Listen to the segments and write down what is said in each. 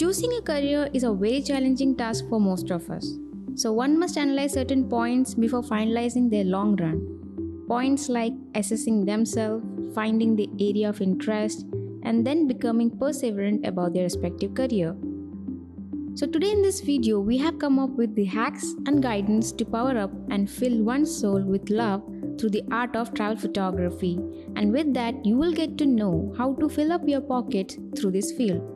Choosing a career is a very challenging task for most of us. So one must analyze certain points before finalizing their long run. Points like assessing themselves, finding the area of interest, and then becoming perseverant about their respective career. So today in this video, we have come up with the hacks and guidance to power up and fill one's soul with love through the art of travel photography. And with that, you will get to know how to fill up your pockets through this field.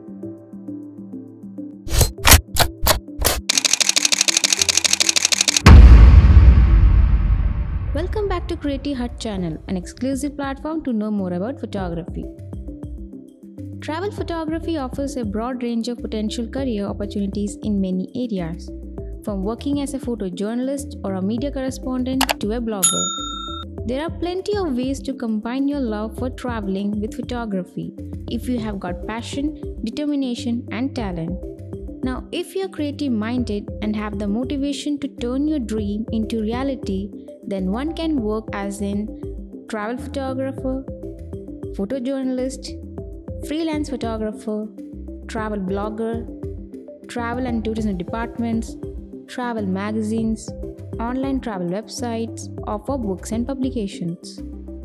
Welcome back to Creative Hut channel, an exclusive platform to know more about photography. Travel photography offers a broad range of potential career opportunities in many areas, from working as a photojournalist or a media correspondent to a blogger. There are plenty of ways to combine your love for traveling with photography if you have got passion, determination, and talent. Now, if you're creative minded and have the motivation to turn your dream into reality, then one can work as in travel photographer, photojournalist, freelance photographer, travel blogger, travel and tourism departments, travel magazines, online travel websites, or for books and publications.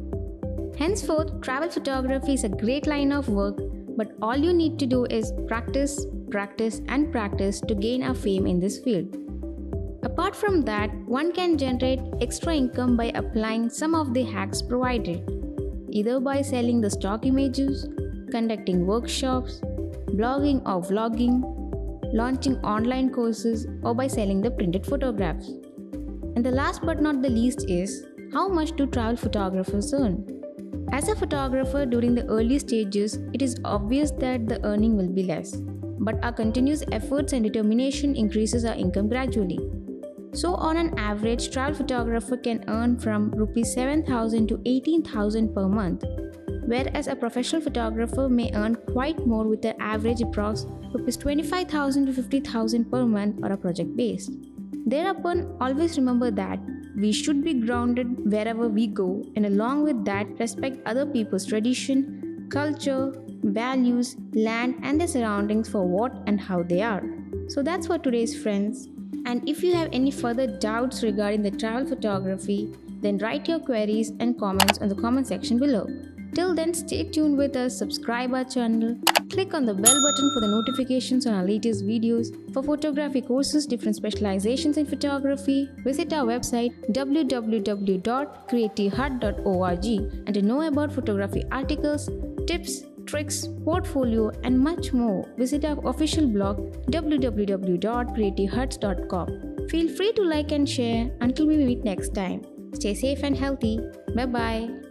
Henceforth, travel photography is a great line of work, but all you need to do is practice, practice, and practice to gain a fame in this field. Apart from that, one can generate extra income by applying some of the hacks provided, either by selling the stock images, conducting workshops, blogging or vlogging, launching online courses, or by selling the printed photographs. And the last but not the least is, how much do travel photographers earn? As a photographer during the early stages, it is obvious that the earning will be less, but our continuous efforts and determination increases our income gradually. So on an average, travel photographer can earn from Rs 7,000 to 18,000 per month, whereas a professional photographer may earn quite more with an average approx Rs 25,000 to 50,000 per month or a project based. Thereupon, always remember that we should be grounded wherever we go, and along with that, respect other people's tradition, culture, values, land, and their surroundings for what and how they are. So that's for today's friends. And if you have any further doubts regarding the travel photography, then write your queries and comments on the comment section below. Till then, stay tuned with us, subscribe our channel, click on the bell button for the notifications on our latest videos. For photography courses, different specializations in photography, visit our website www.creativehut.org. And to know about photography articles, tips, tricks, portfolio, and much more, visit our official blog www.creativehuts.com. Feel free to like and share. Until we meet next time, stay safe and healthy. Bye bye.